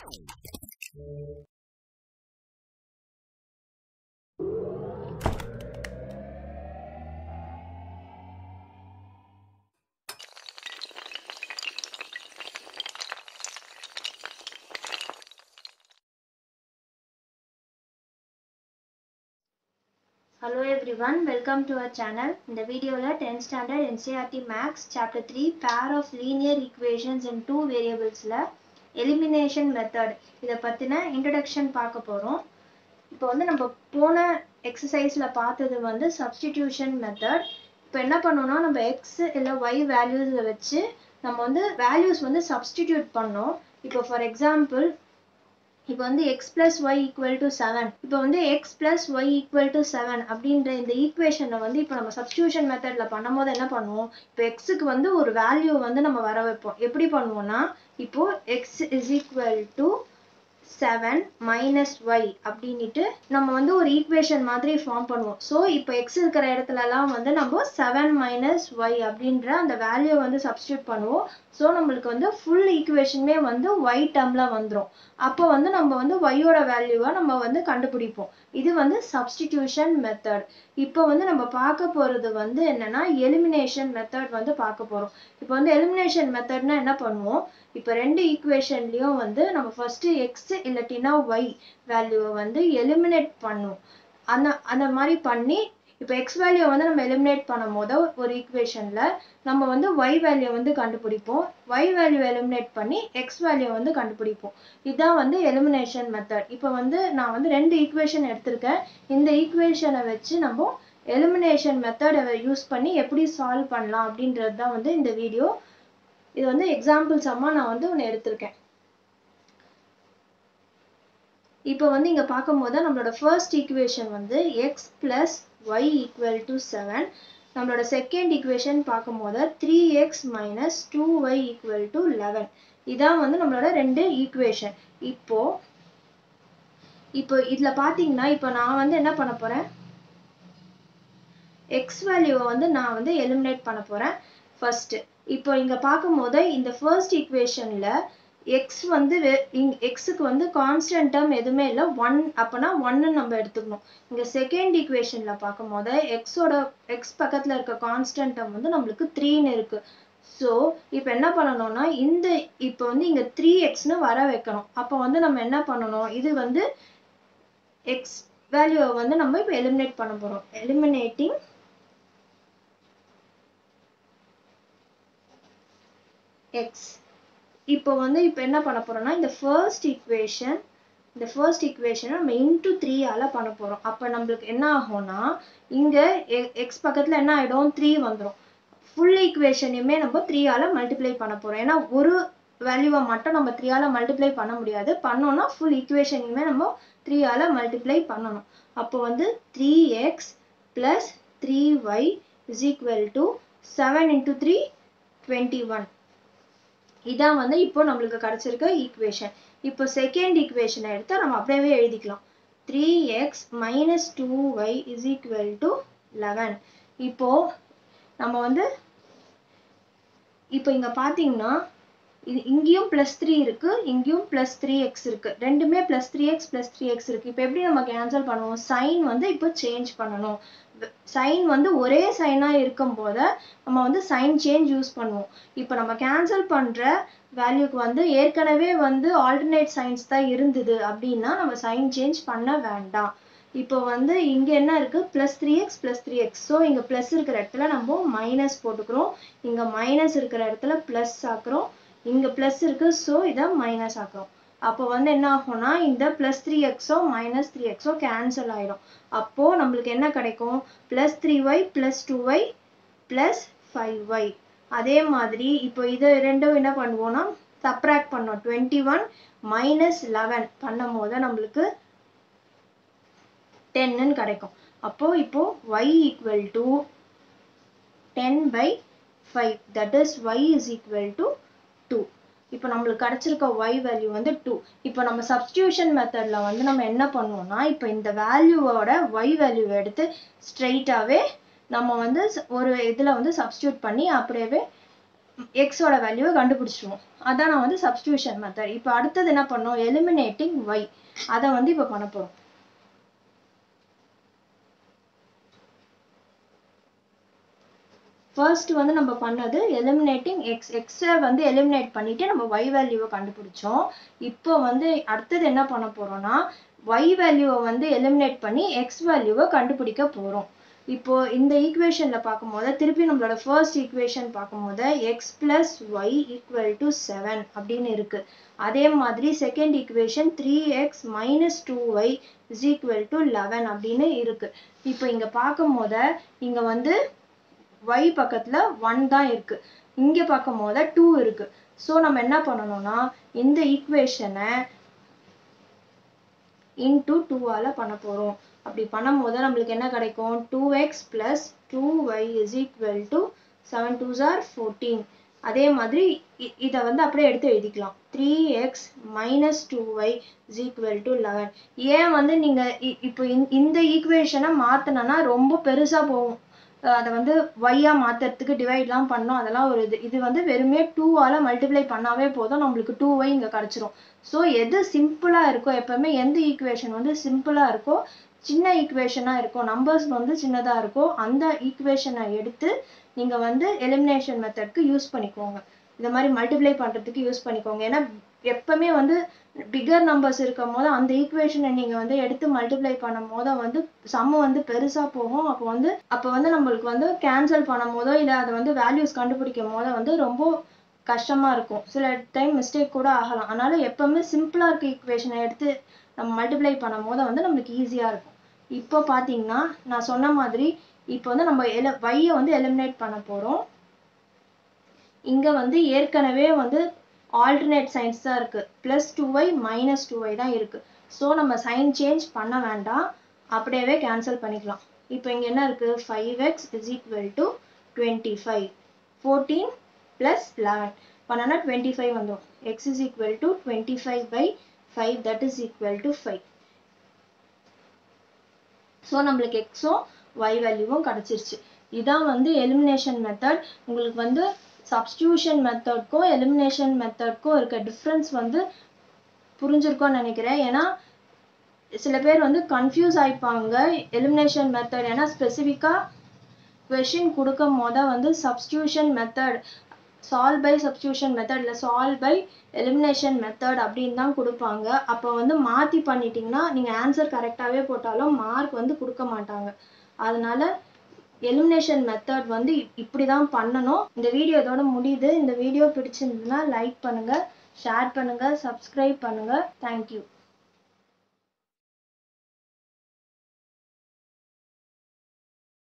Hello everyone, welcome to our channel. In the video, 10th standard NCERT Maths Chapter 3 Pair of Linear Equations in Two Variables Elimination Method. இதை பத்தின introduction பார்க்க போறோம். இப்போ வந்து நம்ம போன எக்ஸசைஸ்ல பார்த்தது வந்து substitution method. இப்போ என்ன பண்ணோம்னா நம்ம x இல்ல y values வச்சு நம்ம வந்து values வந்து substitute பண்ணோம். இப்போ for example இப்போ வந்து x plus y equal to 7. இப்போ வந்து x plus y equal to 7 அப்படின்ற இந்த ஈக்குவேஷனை வந்து இப்போ நம்ம சப்ஸ்டிடியூஷன் மெத்தட்ல பண்ணும்போது என்ன பண்ணுவோம், இப்போ xக்கு வந்து ஒரு வேல்யூ வந்து நம்ம வர வைப்போம். எப்படி பண்ணுவோம்னா இப்போ x is equal to 7 minus y அப்படின்னுட்டு நம்ம வந்து ஒரு ஈக்குவேஷன் மாதிரி ஃபார்ம் பண்ணுவோம். ஸோ இப்போ x இருக்கிற இடத்துலலாம் வந்து நம்ம 7 minus y அப்படின்ற அந்த வேல்யூ வந்து சப்ஸ்டிடியூட் பண்ணுவோம். ஸோ நம்மளுக்கு வந்து ஃபுல் ஈக்குவேஷனுமே வந்து y டேர்ம்ல வந்துடும். அப்போ வந்து நம்ம வந்து y-ஓட வேல்யூவை நம்ம வந்து கண்டுபிடிப்போம். இது வந்து சப்ஸ்டிடியூஷன் மெத்தட். இப்போ வந்து நம்ம பார்க்க போறது வந்து என்னன்னா எலிமினேஷன் மெத்தட் வந்து பார்க்க போறோம். இப்போ வந்து எலிமினேஷன் மெத்தட்னா என்ன பண்ணுவோம், இப்போ ரெண்டு ஈக்குவேஷன்லயும் வந்து நம்ம ஃபர்ஸ்ட் x இல்லாட்டினா y வேல்யூவை வந்து எலிமினேட் பண்ணுவோம். அந்த மாதிரி பண்ணி இப்போ x வேல்யூ வந்து நம்ம எலிமினேட் பண்ணும் போது ஒரு ஈக்குவேஷன்ல நம்ம வந்து y வேல்யூ வந்து கண்டுபிடிப்போம். y வேல்யூ எலிமினேட் பண்ணி x வேல்யூ வந்து கண்டுபிடிப்போம். இதுதான் வந்து எலிமினேஷன் மெத்தட். இப்போ வந்து நான் வந்து ரெண்டு ஈக்குவேஷன் எடுத்திருக்கேன். இந்த ஈக்குவேஷனை வச்சு நம்ம எலிமினேஷன் மெத்தடை யூஸ் பண்ணி எப்படி சால்வ் பண்ணலாம் அப்படின்றது தான் வந்து இந்த வீடியோ. இது வந்து எக்ஸாம்பிள் சம்மா நான் வந்து ஒன்று எடுத்திருக்கேன். இப்போ வந்து இங்க பார்க்கும்போது நம்மளோட ஃபர்ஸ்ட் ஈக்குவேஷன் வந்து x plus y equal to 7. நம்மளோட செகண்ட் ஈக்குவேஷன் பார்க்கும்போது 3x minus 2y equal to 11. இதான் வந்து நம்மளோட ரெண்டு ஈக்குவேஷன். இப்போ இதுல பாத்தீங்கன்னா இப்போ நான் வந்து என்ன பண்ண போறேன், x வேல்யூவை வந்து நான் வந்து எலிமினேட் பண்ண போறேன் ஃபர்ஸ்ட். இப்போ இங்க பார்க்கும்போது இந்த ஃபர்ஸ்ட் ஈக்குவேஷன்ல x வந்து xக்கு வந்து கான்ஸ்டன்ட் டேர்ம் எதுவுமே இல்லை, 1. அப்பனா 1 நம்ம எடுத்துக்கணும். இங்க செகண்ட் ஈக்குவேஷன்ல பார்க்கும்போது x பக்கத்துல இருக்க கான்ஸ்டன்ட் டேர்ம் வந்து நம்மளுக்கு 3ன்னு இருக்கு. ஸோ இப்போ என்ன பண்ணணும்னா இப்போ வந்து இங்க 3xன்னு வர வைக்கணும். அப்போ வந்து நம்ம என்ன பண்ணணும், இது வந்து x வேல்யூவை வந்து நம்ம இப்போ எலிமினேட் பண்ண போறோம். Eliminating x. இப்போ வந்து இப்போ என்ன பண்ண போறோம்னா இந்த ஃபர்ஸ்ட் ஈக்குவேஷனை நம்ம இன்டூ 3ஆல பண்ண போறோம். அப்போ நம்மளுக்கு என்ன ஆகும்னா இங்க x பக்கத்துல என்ன ஆயிடும், 3 வந்துடும். ஃபுல் ஈக்குவேஷனையுமே நம்ம 3ஆல மல்டிப்ளை பண்ண போறோம். ஏன்னா ஒரு வேல்யூவை மட்டும் நம்ம 3ஆல மல்டிப்ளை பண்ண முடியாது. பண்ணோம்னா ஃபுல் ஈக்குவேஷனையுமே நம்ம 3ஆல மல்டிப்ளை பண்ணணும். அப்போ வந்து 3x plus 3y is equal to 7 into 3 21. இதான் வந்து இப்போ நம்மளுக்கு கிடைச்சிருக்க ஈக்குவேஷன். இப்போ செகண்ட் ஈக்குவேஷனை எடுத்து நம்ம அப்படியே எழுதிக்கலாம். 3x minus 2y is equal to 11. இப்போ நம்ம வந்து இப்போ இங்க பாத்தீங்கன்னா இங்கேயும் +3 இருக்கு, இங்கேயும் +3x இருக்கு. ரெண்டுமே +3x +3x இருக்கு. இப்போ எப்படி நம்ம கேன்சல் பண்ணுவோம், சைன் வந்து இப்போ சேஞ்ச் பண்ணணும். சைன் வந்து ஒரே சைனா இருக்கும் போது நம்ம வந்து சைன் சேஞ்ச் யூஸ் பண்ணுவோம். இப்போ நம்ம கேன்சல் பண்ற வேல்யூக்கு வந்து ஏற்கனவே வந்து ஆல்டர்னேட் சைன்ஸ் தான் இருந்தது அப்படின்னா நம்ம சைன் சேஞ்ச் பண்ண வேண்டாம். இப்போ வந்து இங்க என்ன இருக்கு, +3x +3x. ஸோ இங்க பிளஸ் இருக்கிற இடத்துல நம்ம மைனஸ் போட்டுக்கிறோம், இங்க மைனஸ் இருக்கிற இடத்துல பிளஸ் ஆக்குறோம், இங்க பிளஸ் இருக்கு ஸோ இதை மைனஸ் ஆக்குறோம். அப்போ வந்து என்ன ஆகும்னா இந்த +3xோ -3xோ கேன்சல் ஆயிடும். அப்போ நம்மளுக்கு என்ன கிடைக்கும், +3y +2y +5y. அதே மாதிரி இப்போ இது ரெண்டும் என்ன பண்ணுவோம்னா சப்ராக்ட் பண்ணோம். 21 - 11 பண்ணும் போது நம்மளுக்கு 10ன்னு கிடைக்கும். அப்போ இப்போ y equal to 10/5. that is y is equal to 2. இப்போ நம்மளுக்கு கிடைச்சிருக்க y வேல்யூ வந்து 2. இப்போ நம்ம சப்ஸ்டிடியூஷன் மெத்தட்ல வந்து நம்ம என்ன பண்ணுவோம்னா இப்போ இந்த வேல்யூவோட y வேல்யூவை எடுத்து ஸ்ட்ரெயிட்டாவே நம்ம வந்து ஒரு இதுல வந்து சப்ஸ்டிடியூட் பண்ணி அப்படியே x ஓட வேல்யூவை கண்டுபிடிச்சிடுவோம். அதான் நான் வந்து சப்ஸ்டிடியூஷன் மெத்தட். இப்போ அடுத்தது என்ன பண்ணோம், எலிமினேட்டிங் y. அதை வந்து இப்போ பண்ண போறோம். ஃபர்ஸ்ட் வந்து நம்ம பண்ணது எலிமினேட்டிங் எக்ஸ். எக்ஸை வந்து எலிமினேட் பண்ணிட்டு நம்ம y வேல்யூவை கண்டுபிடிச்சோம். இப்போ வந்து அடுத்தது என்ன பண்ண போறோம்னா y வேல்யூவை வந்து எலிமினேட் பண்ணி x வேல்யூவை கண்டுபிடிக்க போறோம். இப்போ இந்த ஈக்குவேஷன்ல பார்க்கும்போது திருப்பி நம்மளோட ஃபர்ஸ்ட் ஈக்குவேஷன் பார்க்கும்போது x plus y equal to 7 அப்படின்னு இருக்கு. அதே மாதிரி second equation 3x minus 2y is equal to 11 அப்படின்னு இருக்கு. இப்போ இங்க பார்க்கும்போது இங்க வந்து y பக்கத்துல 1 தான் இருக்கு, இங்க பார்க்கும்போது 2 இருக்கு. ஸோ நம்ம என்ன பண்ணணும்னா இந்த ஈக்குவேஷனை into 2ஆல பண்ண போறோம். அப்படி பண்ணும்போது நம்மளுக்கு என்ன கிடைக்கும், 2x plus 2y is equal to 7 2s are 14. அதே மாதிரி இதை வந்து அப்படியே எடுத்து எழுதிக்கலாம். 3x minus 2y is equal to 11. ஏன் வந்து நீங்க இப்போ இந்த ஈக்குவேஷனை மாத்தினா ரொம்ப பெருசா போகும். அதை வந்து y-ஆ மாத்துறதுக்கு டிவைட்லாம் பண்ணோம், அதெல்லாம் ஒரு இது வந்து வெறுமே 2ஆல மல்டிப்ளை பண்ணாவே போதும், நம்மளுக்கு 2y இங்க கிடைச்சிரும். ஸோ எது சிம்பிளா இருக்கோ, எப்பவுமே எந்த ஈக்குவேஷன் வந்து சிம்பிளா இருக்கோ, சின்ன ஈக்குவேஷனா இருக்கும், நம்பர்ஸ் வந்து சின்னதா இருக்கோ, அந்த ஈக்குவேஷனை எடுத்து நீங்க வந்து எலிமினேஷன் மெத்தட்க்கு யூஸ் பண்ணிக்கோங்க. இந்த மாதிரி மல்டிப்ளை பண்றதுக்கு யூஸ் பண்ணிக்கோங்க. ஏன்னா எப்பவுமே வந்து பிகர் நம்பர்ஸ் இருக்கும் போது அந்த ஈக்குவேஷனை நீங்க வந்து எடுத்து மல்டிப்ளை பண்ணும் போது வந்து சம் வந்து பெருசா போகும். அப்போ வந்து நம்மளுக்கு வந்து கேன்சல் பண்ணும் போதோ இல்லை அதை வந்து வேல்யூஸ் கண்டுபிடிக்கும் போது வந்து ரொம்ப கஷ்டமா இருக்கும். சில டைம் மிஸ்டேக் கூட ஆகலாம். அதனால எப்பவுமே சிம்பிளா இருக்க ஈக்குவேஷனை எடுத்து நம்ம மல்டிப்ளை பண்ணும் போது வந்து நம்மளுக்கு ஈஸியா இருக்கும். இப்போ பாத்தீங்கன்னா நான் சொன்ன மாதிரி இப்போ வந்து நம்ம y-யை வந்து எலிமினேட் பண்ண போறோம். இங்க வந்து ஏற்கனவே வந்து ஆல்டர்னேட் சைன்ஸ் தான் இருக்கு, பிளஸ் 2y மைனஸ் 2y தான் இருக்கு. ஸோ நம்ம சைன் சேஞ்ச் பண்ண வேண்டாம், அப்படியே கேன்சல் பண்ணிக்கலாம். இப்போ இங்க என்ன இருக்கு, 5x is equal to 25. 14 plus 11 பண்ணனா 25 வந்துடும். x is equal to 25 by 5, that is equal to 5. So நம்மளுக்கு எக்ஸும் y வேல்யூவும் கிடைச்சிருச்சு. இதான் வந்து எலிமினேஷன் மெத்தட். உங்களுக்கு வந்து சப்ஸ்டிடியூஷன் மெத்தட்க்கும் எலிமினேஷன் மெத்தட்க்கும் இருக்க டிஃப்ரென்ஸ் வந்து புரிஞ்சிருக்கும்னு நினைக்கிறேன். ஏன்னா சில பேர் வந்து கன்ஃபியூஸ் ஆயிப்பாங்க எலிமினேஷன் மெத்தட். ஏன்னா ஸ்பெசிஃபிக்கா கொஷின் கொடுக்கும் போது வந்து substitution method, solve by substitution method இல்லை சால்வ் பை எலிமினேஷன் மெத்தட் அப்படின்னு தான் கொடுப்பாங்க. அப்போ வந்து மாற்றி பண்ணிட்டீங்கன்னா நீங்கள் ஆன்சர் கரெக்டாகவே போட்டாலும் மார்க் வந்து கொடுக்க மாட்டாங்க. அதனால எலிமினேஷன் மெத்தட் வந்து இப்படி தான் பண்ணணும். இந்த வீடியோ இதோட முடியுது. இந்த வீடியோ பிடிச்சிருந்ததுன்னா லைக் பண்ணுங்க, ஷேர் பண்ணுங்க, சப்ஸ்கிரைப் பண்ணுங்க. தேங்க்யூ.